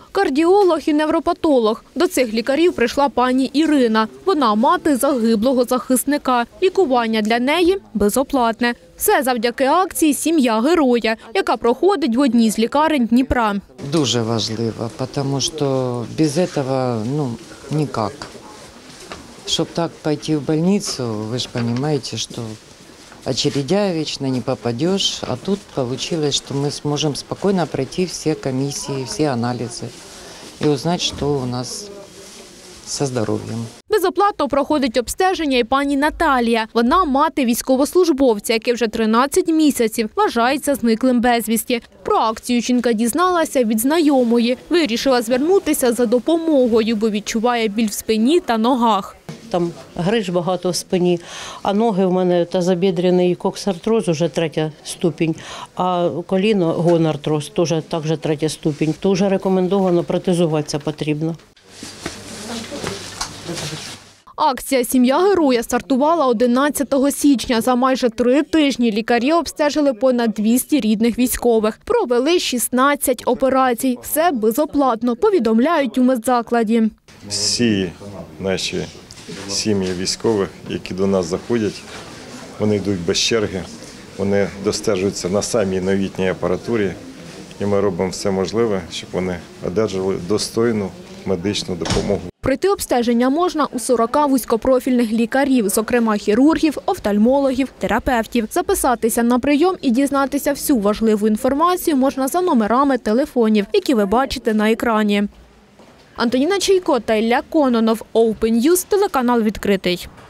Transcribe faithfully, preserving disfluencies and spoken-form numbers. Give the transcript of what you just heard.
Кардіолог і невропатолог. До цих лікарів прийшла пані Ірина. Вона мати загиблого захисника. Лікування для неї безоплатне. Все завдяки акції «Сім'я героя», яка проходить в одній з лікарень Дніпра. Дуже важливо, тому що без цього ну, ніяк. Щоб так пойти в больницу, ви ж розумієте, що очередя вечно не попадешь, а тут получилось, что мы сможем спокойно пройти все комиссии, все анализы и узнать, что у нас со здоров'ям. Безоплатно проходить обстеження і пані Наталія. Вона мати військовослужбовця, який вже тринадцять місяців вважається зниклим безвісті. Про акцію жінка дізналася від знайомої. Вирішила звернутися за допомогою, бо відчуває біль в спині та ногах. Там гриж багато в спині, а ноги в мене тазобідрений коксартроз, вже третя ступінь, а коліно гонартроз, теж також третя ступінь. То вже рекомендовано протезуватися потрібно. Акція «Сім'я героя» стартувала одинадцятого січня. За майже три тижні лікарі обстежили понад двісті рідних військових. Провели шістнадцять операцій. Все безоплатно, повідомляють у медзакладі. Всі наші сім'ї військових, які до нас заходять, вони йдуть без черги, вони достежуються на самій новітній апаратурі. І ми робимо все можливе, щоб вони одержали достойну медичну допомогу. Пройти обстеження можна у сорока вузькопрофільних лікарів, зокрема хірургів, офтальмологів, терапевтів. Записатися на прийом і дізнатися всю важливу інформацію можна за номерами телефонів, які ви бачите на екрані. Антоніна Чайко та Ілля Кононов, Open News, телеканал «Відкритий».